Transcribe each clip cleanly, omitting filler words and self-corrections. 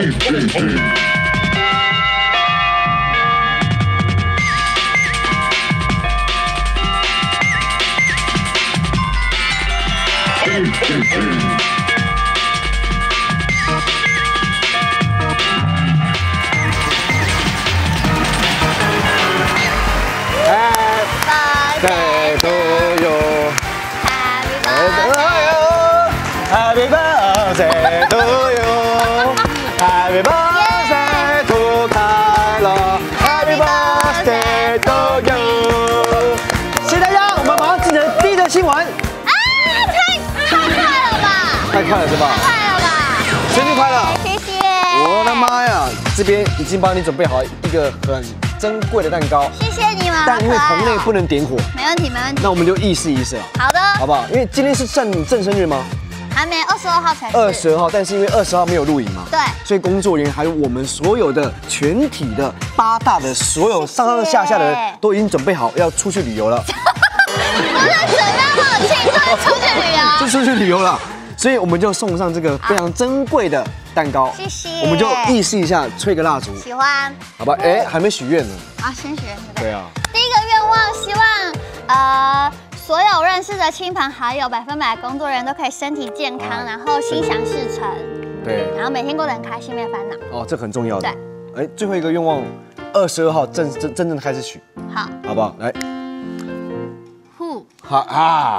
Birthday to you. Happy birthday to you. Happy birthday to 凯乐。Happy birthday to you. 谢谢大家，我们马上进行第一则新闻。 啊，太快了吧！ 太快了是吧？ 太快了吧！ 生日快乐！ 谢谢。 我的妈呀，这边已经帮你准备好一个很珍贵的蛋糕。 谢谢你们， 但因为棚内不能点火， 没问题，没问题。 那我们就意思意思了， 好的， 好不好？因为今天是正生日吗？ 还没22号才是。 20号，但是因为20号没有录影嘛， 对， 所以工作人员还有我们所有的全体的8大的所有上上下下的人都已经准备好要出去旅游了。 不是准备好庆祝出去旅游， 就出去旅游了，所以我们就送上这个非常珍贵的蛋糕。 谢谢。 我们就意思一下，吹个蜡烛， 喜欢。 好吧？哎，还没许愿呢。 啊，先许愿。 对啊。 第一个愿望，希望所有认识的亲朋好友100%工作人员都可以身体健康，然后心想事成。 对。 然后每天过得很开心，没有烦恼。 哦，这很重要的。 对。 哎，最后一个愿望，22号真正的开始许。 好。 好不好？来。 呼。 好啊。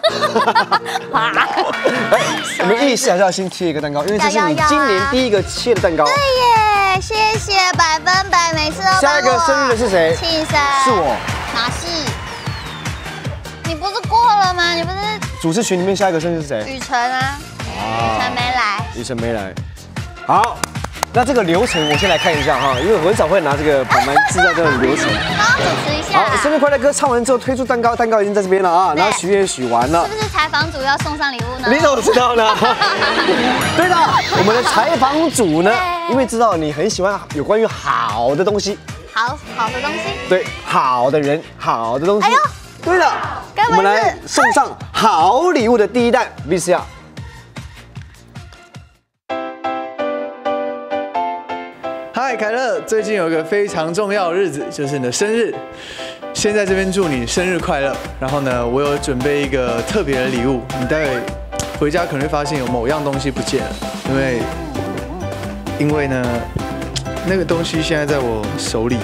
我们意思还是要先切一个蛋糕，因为这是你今年第一个切的蛋糕。 对耶，谢谢100%，每次都。 下一个生日的是谁？ 庆生。 是我。 哪是？你不是过了吗？你不是？ 主持群里面下一个生日是谁？ 雨辰啊。雨辰没来。 雨辰没来。好。那这个流程我先来看一下哈，因为我很少会拿这个板板知道这种流程。 好，主持一下。 好，生日快乐歌唱完之后推出蛋糕，蛋糕已经在这边了啊，然后许愿许完了。 是不是采访组要送上礼物呢？ 你怎么知道呢？对的，我们的采访组呢，因为知道你很喜欢有关于好的东西， 好的东西， 对，好的人，好的东西。哎呦，对的，我们来送上好礼物的第一弹 VCR。 嗨，凯乐，最近有一个非常重要的日子，就是你的生日。先在这边祝你生日快乐。然后呢，我有准备一个特别的礼物，你待会回家可能会发现有某样东西不见了，因为呢，那个东西现在在我手里。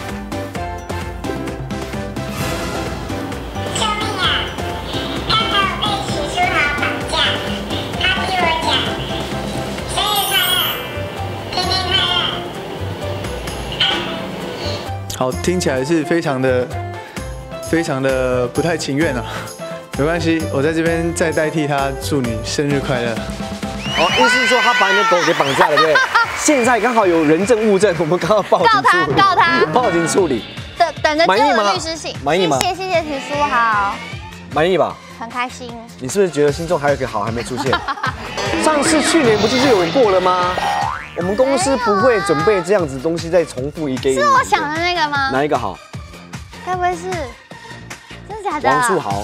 救命啊！刚才我被许书豪绑架，他逼我讲生日快乐，天天快乐。 好，听起来是非常的不太情愿啊。没关系，我在这边再代替他祝你生日快乐。 哦，意思是说他把你的狗给绑架了，对不对？现在刚好有人证物证，我们刚好报警处理。 告他， 报警处理。 等着满意吗？ 律师信。 满意吗？ 谢谢许书豪， 满意吧？ 很开心。 你是不是觉得心中还有一个好还没出现？上次去年不就是有过了吗？我们公司不会准备这样子东西再重复一个。 是我想的那个吗？ 哪一个好？ 该不会是真的假的？ 王树豪。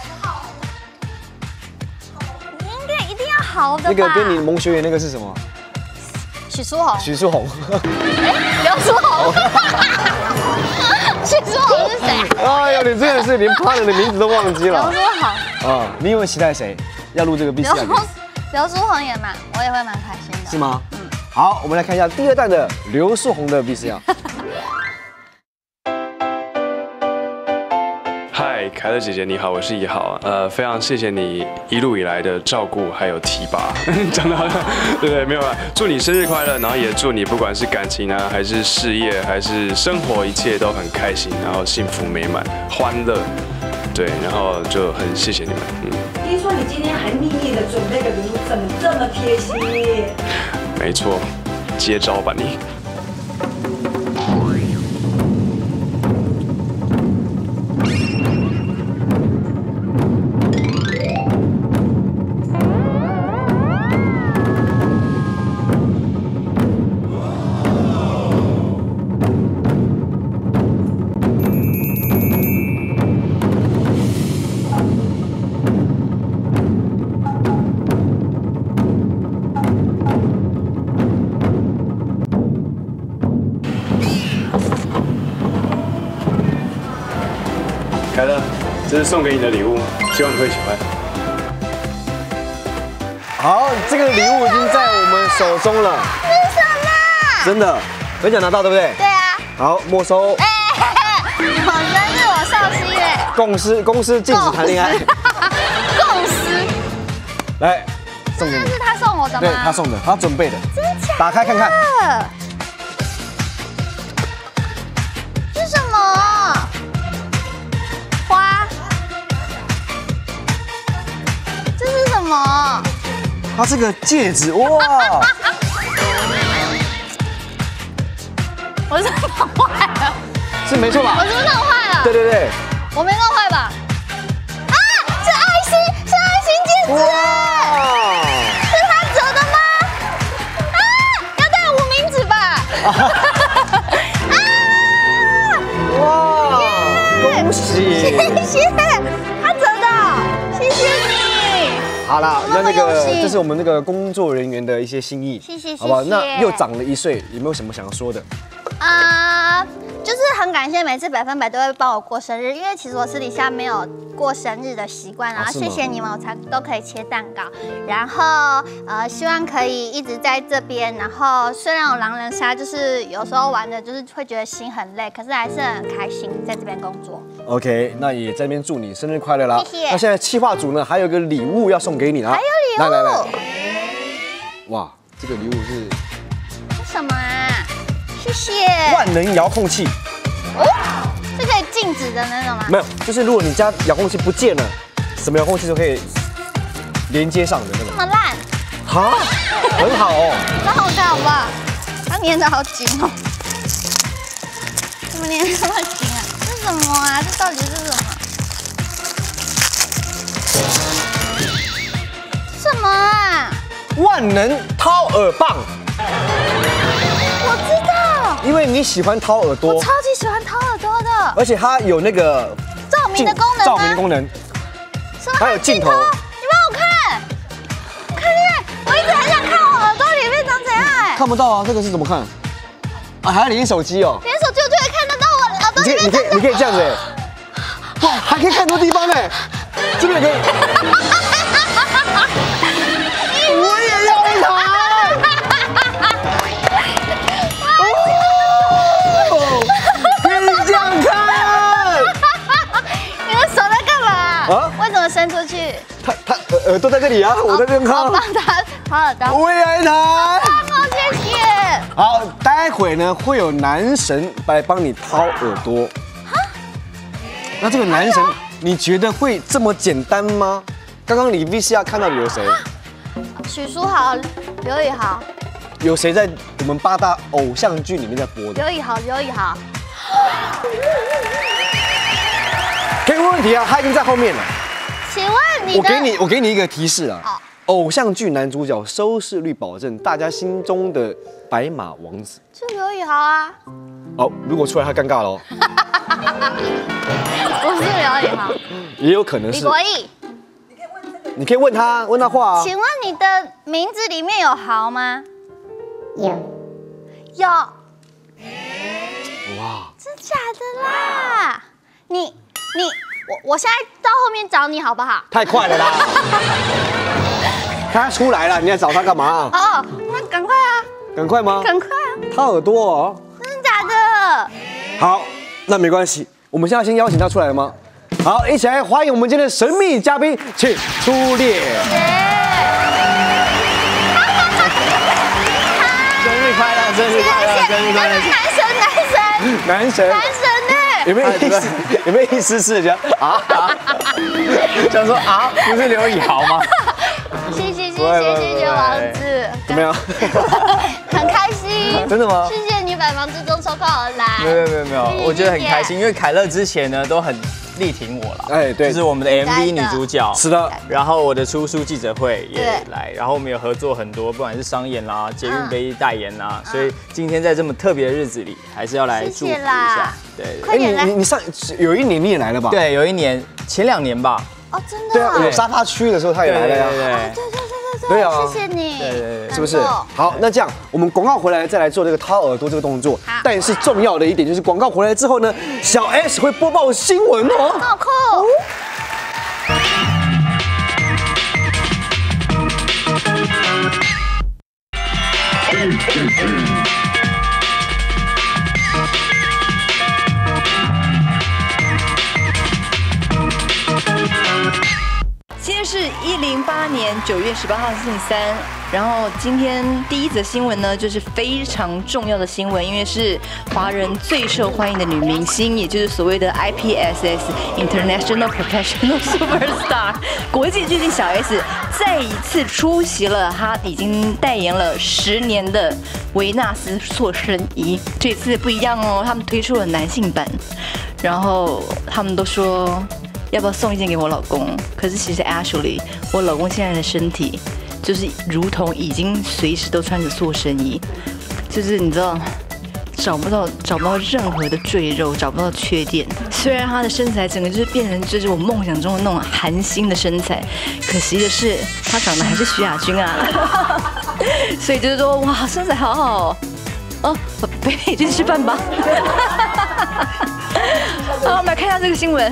应该一定要好的吧？ 那个跟你萌学园那个是什么？ 许书豪。 许书红。 刘书豪。许书豪是谁？ 哎呦，你真的是连他人的名字都忘记了。 刘书豪。 啊，你有没有期待谁要录这个 VCR？ 刘书宏也我也会蛮开心的。 是吗？嗯。好，我们来看一下第二弹的刘树宏的 VCR。 嗨，凯乐姐姐你好，我是1号。非常谢谢你一路以来的照顾还有提拔，讲得好像对，没有啦。祝你生日快乐，然后也祝你不管是感情啊，还是事业，还是生活，一切都很开心，然后幸福美满、欢乐。对，然后就很谢谢你们。 听说你今天还秘密的准备个礼物，怎么这么贴心？ 没错，接招吧你。 凯乐，这是送给你的礼物，希望你会喜欢。 好，这个礼物已经在我们手中了。 是什么？ 真的，很想拿到，对不对？ 对啊。 好，没收。 我生日，我少熙耶。 公司禁止谈恋爱。 共识。 来，送给你。 这是他送我的吗？ 对，他送的，他准备的。 真假？ 打开看看。 这是什么？花？这是什么？ 它是个戒指，哇！ 我是弄坏了， 是没错吧？ 我是不是弄坏了？ 对对对。 我没弄坏吧？啊，是爱心，是爱心戒指。 哇！ 是他折的吗？啊，要带无名指吧？ 哇！恭喜！ 谢谢，他折的，谢谢你。 好啦，那那么用心这是我们那个工作人员的一些心意， 谢谢好不好？ 谢谢那又长了1岁，有没有什么想要说的？ 就是很感谢每次100%都会帮我过生日，因为其实我私底下没有过生日的习惯，然后是吗谢谢你们，我才都可以切蛋糕，然后希望可以一直在这边，然后虽然我狼人杀就是有时候玩的就是会觉得心很累，可是还是很开心在这边工作。 OK， 那也在这边祝你生日快乐啦！ 谢谢那现在企划组呢，还有一个礼物要送给你啦。 还有礼物？ 来，哇，这个礼物是什么啊？谢谢。 万能遥控器。 哦，是可以静止的那种吗？ 没有，就是如果你家遥控器不见了，什么遥控器都可以连接上的那种。 这么烂？ 哈，很好哦。 那好看好不好？它粘得好紧哦。怎么粘得这么紧啊？这是什么啊？这到底是什么？什么啊？ 万能掏耳棒， 我知道， 因为你喜欢掏耳朵我，超级喜欢掏耳朵的。 而且它有那个照明的功能吗？ 照明的功能， 什么还有镜头你帮我看，看见？我一直很想看我耳朵里面长怎样哎。 看不到啊，这个是怎么看？啊，还要连手机哦。 连手机我就会看得到我耳朵里面长你可以这样子哎，哇，还可以看很多地方哎，这边也可以。我也要一台。哦，可以这样看。 你的手在干嘛？ 啊为什么伸出去？ 他耳朵在这里啊，我在这边看。 我帮他掏耳朵。 我也要一台。 好，谢谢。 好，待会呢会有男神来帮你掏耳朵。那这个男神，你觉得会这么简单吗？刚刚你 VCR 看到的有谁？ 许书豪、刘以豪、 有谁在我们8大偶像剧里面在播的？ 刘以豪。 可以问问题啊，他已经在后面了。 请问你的我给你一个提示啊。 好偶像剧男主角收视率保证，大家心中的白马王子。 是刘以豪啊？ 哦，如果出来他尴尬了哦。 不是刘以豪， 也有可能是。 李国毅。 你可以问他话啊。 请问你的名字里面有豪吗？有。 哇， 真假的啦？我现在到后面找你好不好？ 太快了啦！他出来了，你还找他干嘛？ 哦，那赶快啊！ 赶快吗？ 赶快啊！ 掏耳朵哦。 真的假的？ 好，那没关系，我们现在先邀请他出来吗？好，一起来欢迎我们今天的神秘嘉宾，请出列。 生日快乐，生日快乐，生日快乐！ 男神呢？ 有没有意思？有没有意思是这样啊？ 想说啊，不是刘以豪吗？ 谢谢王子， 怎么样？ 很开心。 真的吗？ 谢谢你百忙之中抽空而来。 没有，我觉得很开心，因为凯乐之前呢都很力挺我了。 哎，对， 就是我们的 MV 女主角。 是的。 然后我的出书记者会也来，然后我们有合作很多，不管是商演啦、捷运杯代言啦，所以今天在这么特别的日子里，还是要来祝福一下。对， 快点来。 你有一年你也来了吧？ 对，有一年前2年吧。 哦，真的。 对啊，有沙发区的时候他也来了呀。 对啊，谢谢你。 对，是不是？好，那这样我们广告回来再来做这个掏耳朵这个动作。但是重要的一点就是广告回来之后呢，小 S 会播报新闻哦。 好酷今天是108年9月18号星期三，然后今天第一则新闻呢，就是非常重要的新闻，因为是华人最受欢迎的女明星，也就是所谓的 IPSS International Professional Superstar 国际巨星小 S， 再一次出席了她已经代言了10年的维纳斯塑身衣，这次不一样哦，他们推出了男性版，然后他们都说。要不要送一件给我老公？可是其实 actually， 我老公现在的身体就是如同已经随时都穿着塑身衣，就是你知道找不到任何的赘肉，找不到缺点。虽然他的身材整个就是变成就是我梦想中的那种韩星的身材，可惜的是他长得还是徐亚军啊，所以就是说哇身材好好哦，宝贝就去吃饭吧。好，我们来看一下这个新闻。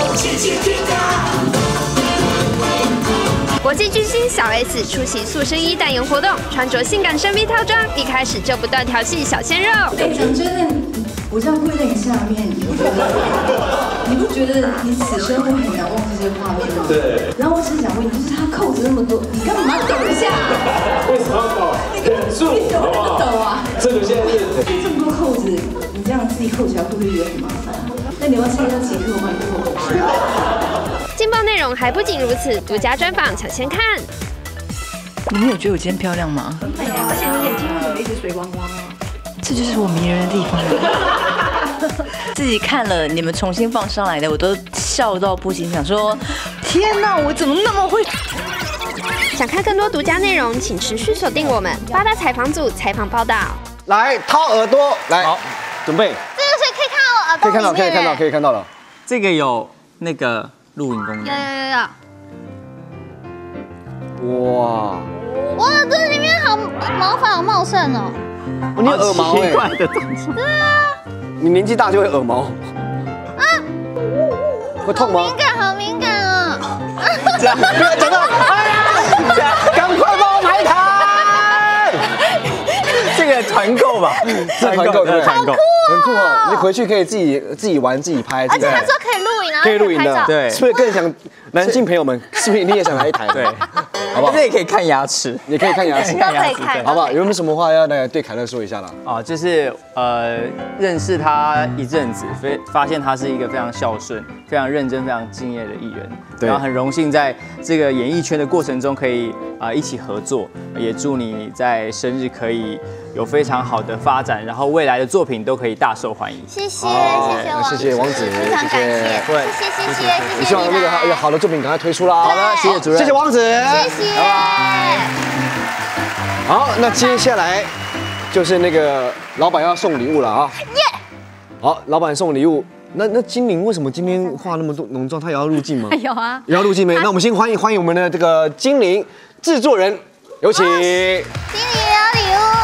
国际巨星小 S 出席塑身衣代言活动，穿着性感深 V 套装，一开始就不断调戏小鲜肉。 讲真的，我这样跪在你下面，你不觉得你此生会很难忘这些画面吗？对。然后我只是想问你，就是他扣子那么多，你干嘛抖一下？ 为什么要抖？忍住， 你怎么那么抖啊？ 这个现在是这么多扣子，你这样自己扣起来会不会觉得很麻烦？那你要参加几个，我帮你扣回去。 劲爆内容还不仅如此，独家专访抢先看。 你们有觉得我今天漂亮吗？ 而且你眼睛为什么一直水光光啊？ 这就是我迷人的地方。自己看了你们重新放上来的，我都笑到不行，想说天哪，我怎么那么会？ 想看更多独家内容，请持续锁定我们八大采访组采访报道。 来掏耳朵，来，好，准备， 这个是可以看到我耳朵里面， 可以看到了。 这个有那个录影功能。 有。 哇， 我耳朵里面好毛发好茂盛哦。 你有耳毛奇怪的东西。 对啊。 你年纪大就会耳毛。 啊。 会痛吗？ 好敏感啊！ 这样，不要讲到，哎呀，赶快帮我排台。 这个团购吧， 这团购， 团购， 很酷哦！你回去可以自己玩、自己拍， 而且他说可以录影，然后可以录影的， 拍照。 对， 是不是更想男性朋友们？是不是你也想来一台？ 对， 好不好？ 这也可以看牙齿， 也可以看牙齿， 都可以看， 好不好？有没有什么话要来对凯乐说一下啦？ 哦，就是认识他一阵子，发现他是一个非常孝顺、非常认真、非常敬业的艺人， 对然后很荣幸在这个演艺圈的过程中可以一起合作，也祝你在生日可以有非常好的发展，然后未来的作品都可以大受欢迎。 谢谢谢谢王子， 非常感谢， 对， 谢谢也希望那个有好的作品赶快推出啦。 好的，谢谢主任， 谢谢王子， 谢谢，拜拜。 好，那接下来就是那个老板要送礼物了啊！耶！好，老板送礼物。那精灵为什么今天化那么多浓妆？他也要入镜吗？ 有啊， 也要入镜没？那我们先欢迎我们的这个精灵制作人，有请。 经理有礼物，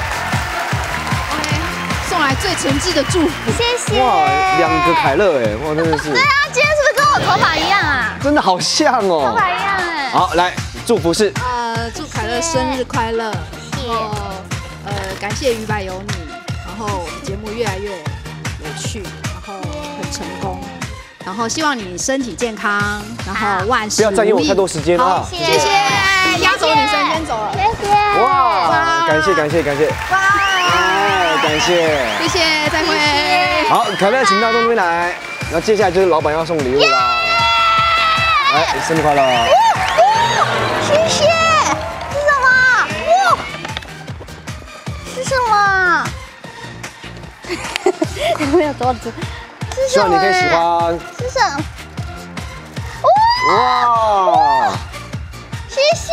送来最诚挚的祝福， 谢谢。 哇，2个凯乐哎，哇，真的是。 对啊，今天是不是跟我头发一样啊？ 真的好像哦。 头发一样哎。 好，来，祝福是。 祝凯乐生日快乐，然后感谢鱼百有你，然后我们节目越来越有趣，然后很成功，然后希望你身体健康，然后万事如意。 不要占用我太多时间啊！ 谢谢，压轴女生先走了， 谢谢。 哇，感谢。哇，感谢， 谢谢，再会。 好，凯乐请到东边来，那接下来就是老板要送礼物啦。来，生日快乐！ 谢谢。是什么？哇！是什么？有没有桌子？ 希望你可以喜欢。 是什么？ 哇！ 谢谢。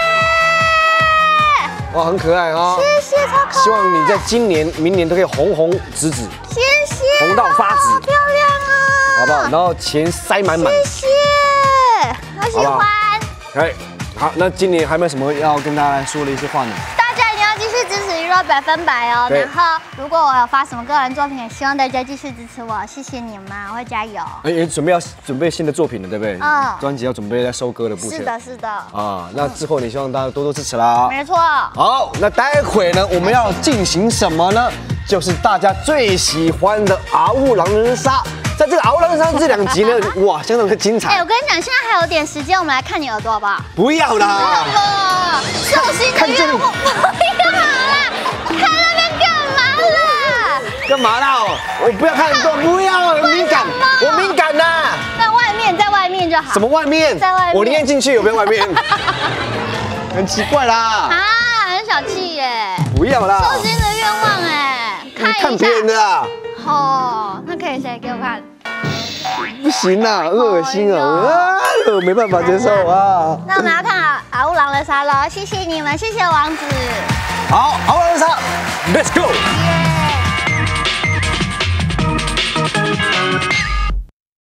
哇，很可爱啊！ 谢谢，超可爱。 希望你在今年、明年都可以红红紫紫， 谢谢， 红到发紫， 好漂亮啊！ 好不好？然后钱塞满满。 谢谢，好喜欢。 哎，好，那今年还有没有什么要跟大家说的一些话呢？ 大家一定要继续支持娱乐都100%哦。 对然后如果我有发什么个人作品，也希望大家继续支持我，谢谢你们，我会加油。 也准备新的作品了，对不对？ 嗯专辑要准备在收歌的部分。 是的，是的。 啊，那之后你希望大家多多支持啦。 没错。 好，那待会呢，我们要进行什么呢？就是大家最喜欢的嗷狼人杀。在这个嗷狼人杀这2集呢，哇，相当的精彩。 我跟你讲，现在还有点时间，我们来看你耳朵好不好？ 不要啦！ 寿星的愿望不要啦！看那边干嘛啦？ 干嘛啦？我不要看很多，不要，我敏感，我敏感呐。 在外面就好。 什么外面？ 在外面。 我宁愿进去，有没有外面？很奇怪啦。 啊，很小气耶。 不要啦。 寿星的愿望哎， 看别人的啦。 哦，那可以谁给我看？ 不行啦，恶心啊！没办法接受啊。 那我们要看嗷狼人杀了，谢谢你们，谢谢王子。 好，嗷狼人杀 ，Let's go。